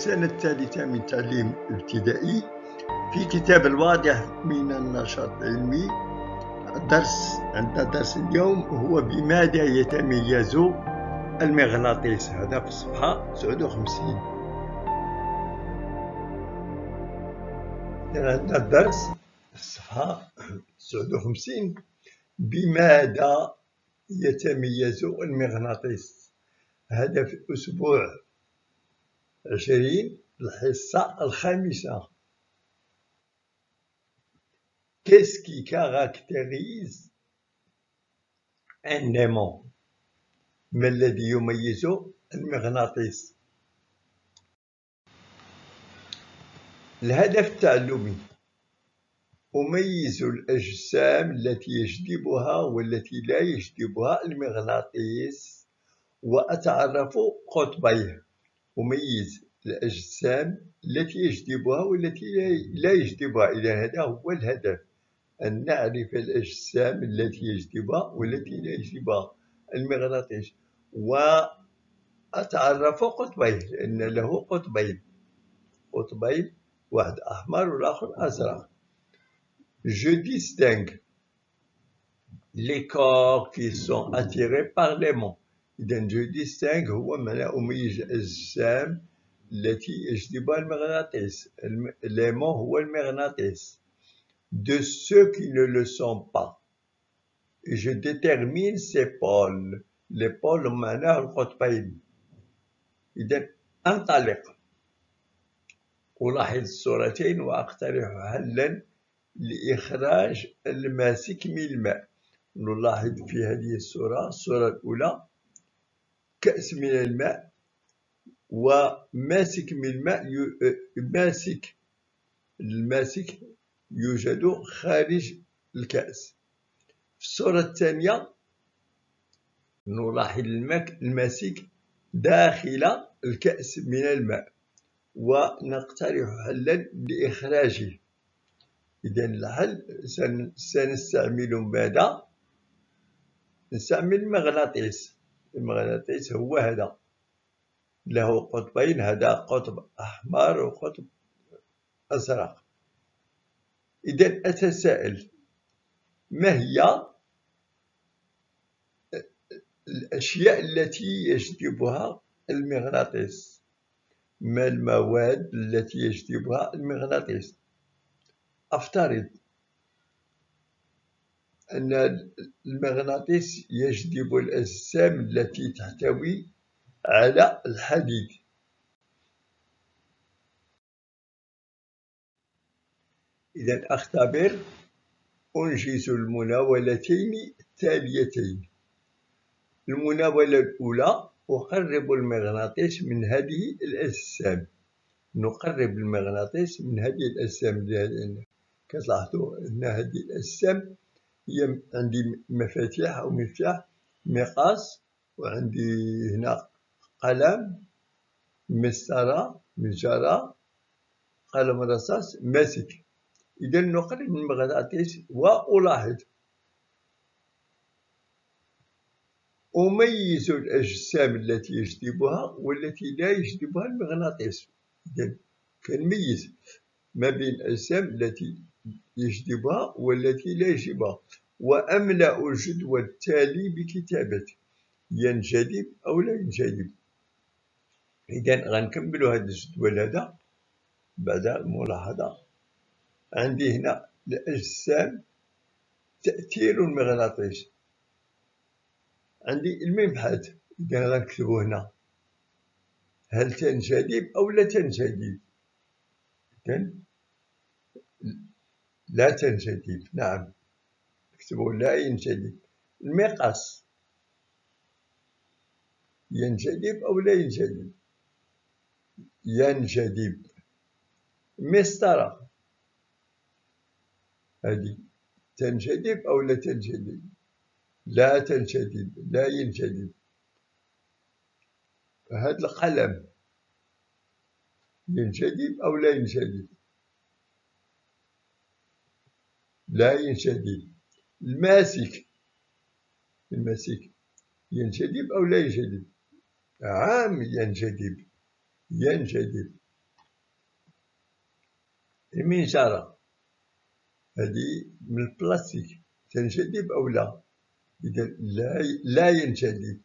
السنة الثالثة من تعليم ابتدائي في كتاب الواضح من النشاط العلمي. درس اليوم هو بماذا يتميز المغناطيس. هذا في الصفحة 59. هذا الدرس في الصفحة 59 بماذا يتميز المغناطيس. هذا في أسبوع 20 الحصة الخامسة. Qu'est-ce qui caractérise un aimant؟ ما الذي يميز المغناطيس؟ الهدف التعلمي: أميز الأجسام التي يجذبها والتي لا يجذبها المغناطيس وأتعرف قطبيه. أميز الأجسام التي يجذبها والتي لا يجذبها. إذا هذا هو الهدف، أن نعرف الأجسام التي يجذبها والتي لا يجذبها المغناطيس وأتعرف قطبيه، لأن له قطبين، واحد أحمر والآخر أزرق. Je distingue les corps qui sont attirés par l'aimant. إذا je distingue هو معنى أميز الأجسام التي يجذبها المغناطيس. l'aimant هو المغناطيس. De ceux qui ne le sont pas. Et je détermine ces pôles. Les pôles معناه القطبين. إذا انطلق. ألاحظ الصورتين وأقترح حلا لإخراج الماسك من الماء. نلاحظ في هذه الصورة الأولى كأس من الماء وماسك من الماء. الماسك يوجد خارج الكأس. في الصورة الثانية نلاحظ الماسك داخل الكأس من الماء ونقترح حلا لإخراجه. إذا الحل سنستعمل ماذا؟ نستعمل المغناطيس. المغناطيس هو هذا، له قطبين، هذا قطب أحمر وقطب أزرق. إذا أتساءل: ما هي الأشياء التي يجذبها المغناطيس؟ ما المواد التي يجذبها المغناطيس؟ أفترض أن المغناطيس يجذب الأجسام التي تحتوي على الحديد. إذا أختبر، أنجز المناولتين التاليتين. المناولة الأولى: أقرب المغناطيس من هذه الأجسام. نقرب المغناطيس من هذه الأجسام. كتلاحظوا أن هذه الأجسام هي عندي مفاتيح أو مفتاح، مقاس، وعندي هنا قلم، مسطرة، مجرة، قلم رصاص، ماسك. إذا نقرب من المغناطيس وألاحظ. أميز الأجسام التي يجذبها والتي لا يجذبها المغناطيس. إذا كنميز ما بين الأجسام التي يجذبها والتي لا يجذبها. وأملأ الجدول التالي بكتابة ينجذب أو لا ينجذب. إذا غنكملوا هذا الجدول هذا بعد الملاحظة. عندي هنا الأجسام تأثير المغناطيس، عندي المبحث. إذا غنكتبو هنا هل تنجذب أو لا تنجذب. إذا لا تنجذب، نعم، نكتبو لا ينجذب. المقاس ينجذب أو لا ينجذب. ينجذب. مسطرة هذه تنجذب أو لا تنجذب. لا تنجذب، لا ينجذب. هذا القلم ينجذب أو لا ينجذب. لا ينجذب. الماسك ينجذب أو لا ينجذب. نعم ينجذب. المنشارة هذه من البلاستيك، تنجذب أو لا؟ إذا لا ينجذب.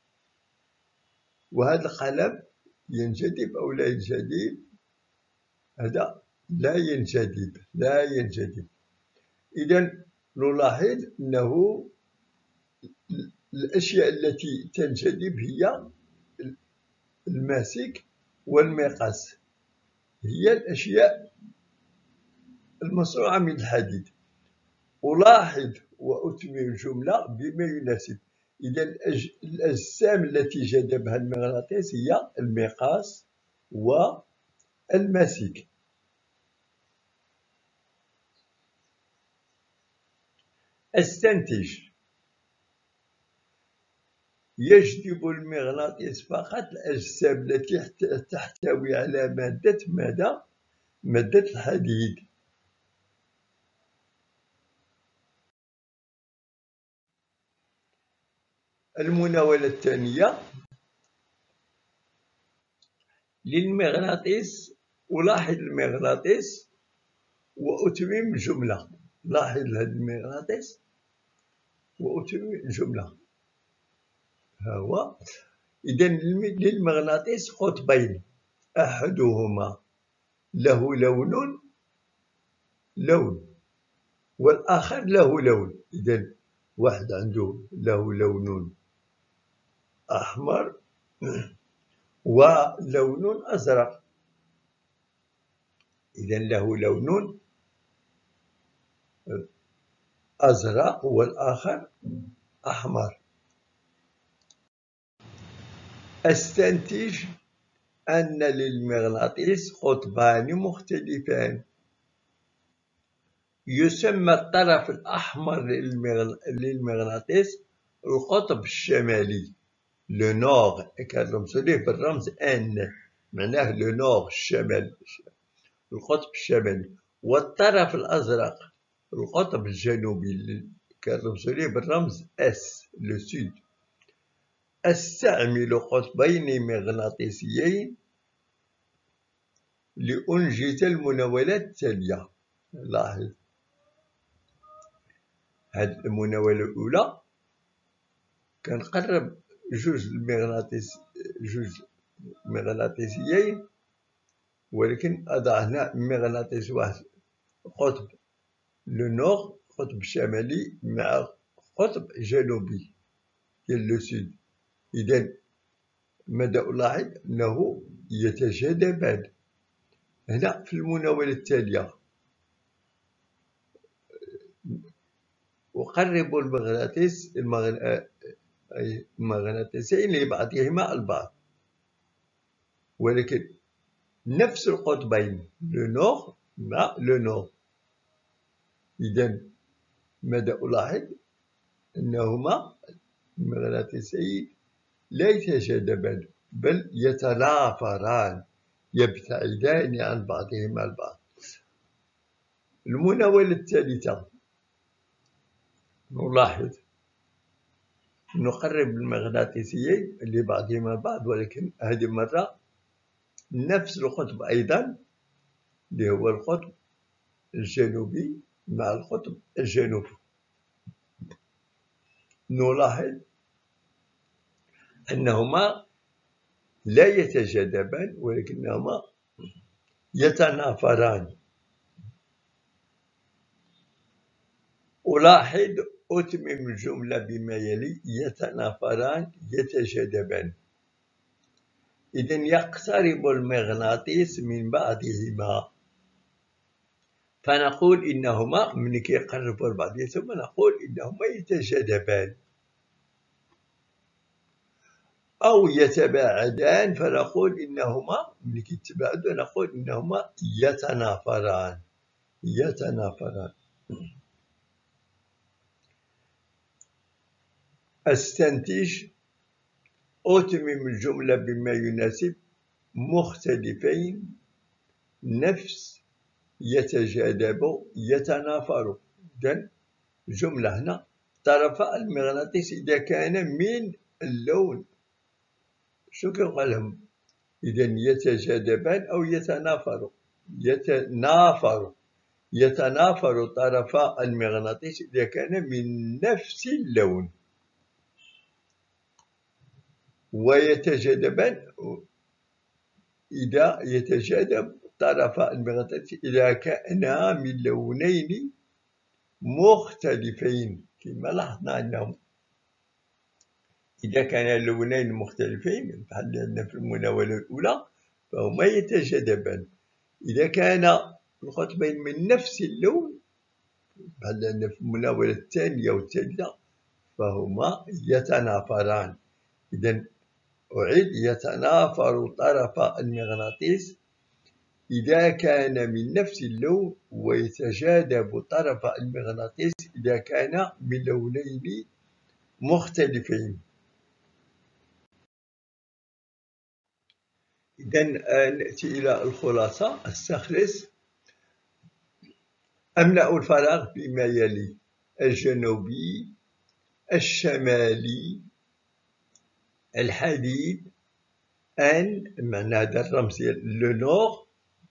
وهذا القلم ينجذب أو لا ينجذب؟ هذا لا ينجذب. إذا نلاحظ أنه الأشياء التي تنجذب هي الماسك والمقص، هي الأشياء المصنوعة من الحديد. ألاحظ وأتمم الجملة بما يناسب. إذا الأجسام التي جذبها المغناطيس هي المقص والماسك. استنتج: يجذب المغناطيس فقط الأجسام التي تحتوي على مادة الحديد. المناولة الثانية للمغناطيس. ألاحظ المغناطيس وأتمم الجملة. لاحظ هذا المغناطيس وأتمم الجملة. ها هو. إذا للمغناطيس قطبين، أحدهما له لون والآخر له لون. إذا واحد عنده له لون أحمر ولون أزرق. إذا له لون أزرق والآخر أحمر. أستنتج أن للمغناطيس قطبان مختلفان. يسمى الطرف الأحمر للمغناطيس القطب الشمالي، لو نور، كنرمزو ليه بالرمز ان، معناه لو نور، الشمال، القطب الشمالي. والطرف الأزرق القطب الجنوبي، كنرمزو ليه بالرمز اس، لو سود. أستعمل قطبين مغناطيسيين لأنجز المناولات التالية. لاحظ هاد المناولة الأولى كنقرب جوج مغناطيسيين، ولكن أضع هنا مغناطيس واحد، قطب لو نور، قطب شمالي مع قطب جنوبي ديال لو سود. إذا ماذا ألاحظ؟ أنه يتجاذبان. هنا في المناولة التالية أقرب المغناطيسين لبعضهما البعض، ولكن نفس القطبين لو نور مع لو نور. إذا ماذا ألاحظ؟ أنهما المغناطيسين لا يتجاذبان بل يتنافران، يبتعدان عن بعضهما البعض. المناولة الثالثة نلاحظ نقرب المغناطيسيين لبعضهما البعض، ولكن هذه المرة نفس القطب أيضا، اللي هو القطب الجنوبي مع القطب الجنوبي. نلاحظ أنهما لا يتجاذبان ولكنهما يتنافران. ألاحظ أتمم الجملة بما يلي: يتنافران، يتجاذبان. إذا يقترب المغناطيس من بعضهما، فنقول إنهما من كيقربوا لبعض ثم نقول إنهما يتجاذبان. أو يتباعدان، فنقول إنهما من كيتباعدوا نقول إنهما يتنافران. أستنتج: أتمم الجملة بما يناسب. مختلفين، نفس، يتجاذب، يتنافر. إذن جملة هنا طرفا المغناطيس إذا كان من اللون، شو كنقول لهم؟ إذا يتجاذبان أو يتنافر. يتنافر طرفا المغناطيس إذا كان من نفس اللون، ويتجاذبان إذا يتجاذب طرفا المغناطيس إذا كانا من لونين مختلفين، كما لاحظنا أنهم إذا كان اللونين مختلفين بحال عندنا في المناولة الأولى فهما يتجاذبان. إذا كان القطبين من نفس اللون بحال عندنا في المناولة الثانية والثالثة فهما يتنافران. إذا أعيد: يتنافر طرفا المغناطيس إذا كان من نفس اللون، ويتجاذب طرفا المغناطيس إذا كان من لونين مختلفين. إذا نأتي إلى الخلاصة. استخلص: أملأ الفراغ بما يلي: الجنوبي، الشمالي، الحديد، أن معنى هذا الرمز ديال لو نور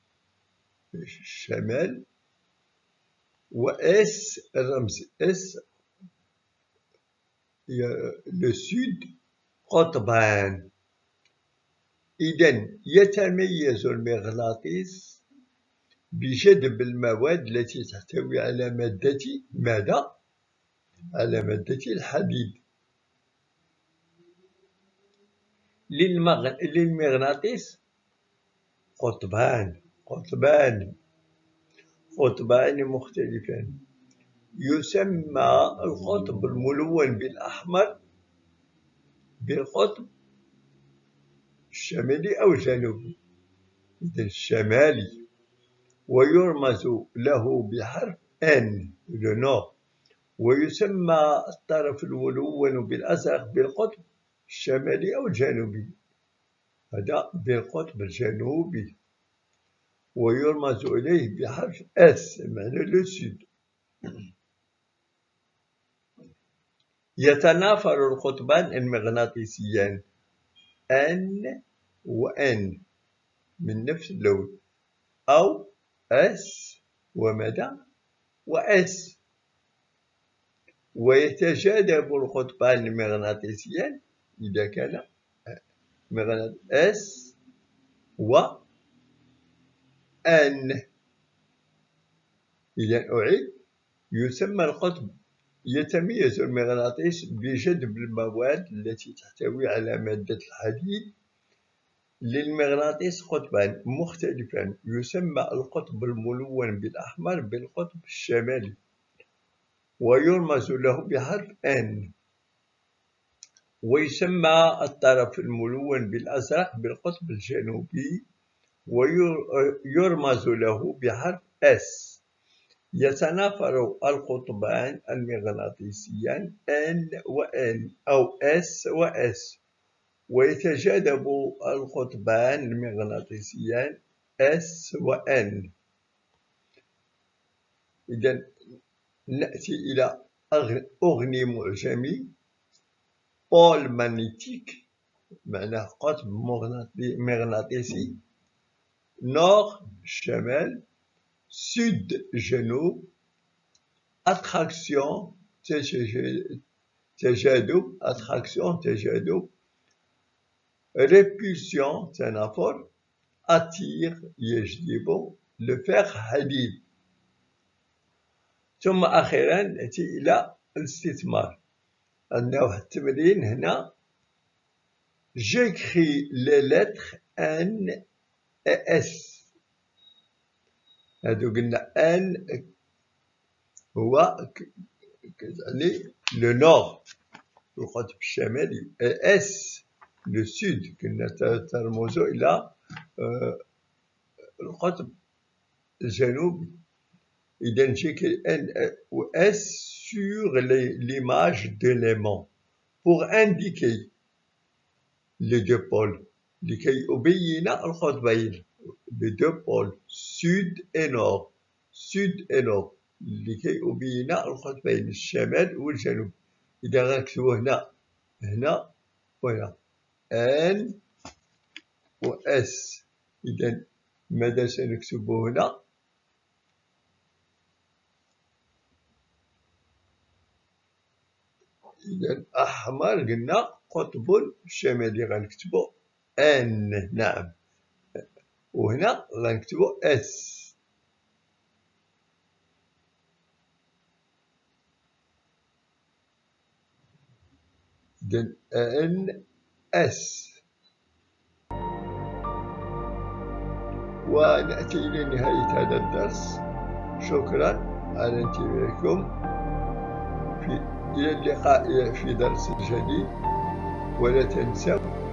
الشمال، وإس الرمز إس لو سود قطبان. إذا يتميز المغناطيس بجذب المواد التي تحتوي على مادة ماذا؟ على مادة الحديد. للمغناطيس قطبان مختلفان. يسمى القطب الملون بالأحمر بالقطب الشمالي أو الجنوبي، إذا الشمالي، ويرمز له بحرف N le nord. ويسمى الطرف الملون بالأزرق بالقطب الشمالي أو الجنوبي، هذا بالقطب الجنوبي، ويرمز إليه بحرف S معنى لو سود. يتنافر القطبان المغناطيسيان N و N من نفس اللون، أو S وماذا؟ وS. ويتجاذب القطبان المغناطيسيان إذا كان S و N. إذا أعيد: يسمى القطب يتميز المغناطيس بجذب المواد التي تحتوي على مادة الحديد. للمغناطيس قطبان مختلفان. يسمى القطب الملون بالأحمر بالقطب الشمالي، ويرمز له بحرف N. ويسمى الطرف الملون بالأزرق بالقطب الجنوبي، ويرمز له بحرف S. يتنافر القطبان المغناطيسيان N و N أو S و S. ويتجاذب القطبان المغناطيسيان S و N. إذا نأتي إلى أغني معجمي. بول مانيتيك معناه قطب مغناطيسي، نور شمال، سود جنوب، attraction تجاذب، attraction تجاذب، répulsion تنافر، attire يجذب، le fer حديد. ثم أخيرا نأتي إلى الاستثمار. عندنا واحد التمرين هنا: j'écris les lettres N et S. هادو قلنا N هو كتعني لو نور القطب الشمالي، اس لو سود كنا ترمز إلى القطب الجنوبي. إذا j'écris N ou S sur l'image d'éléments pour indiquer les deux pôles لكي أبين القطبين les deux pôles sud et nord لكي أبين القطبين الشمال والجنوب. إذا غنكتبو هنا وهنا N و S. إذا ماذا سنكتب هنا؟ إذا أحمر قلنا قطب شمالي غنكتبو N. نعم. وهنا غنكتبو S. إذا N S. ونأتي إلى نهاية هذا الدرس. شكرا على انتباهكم. إلى اللقاء في درس جديد، ولا تنسوا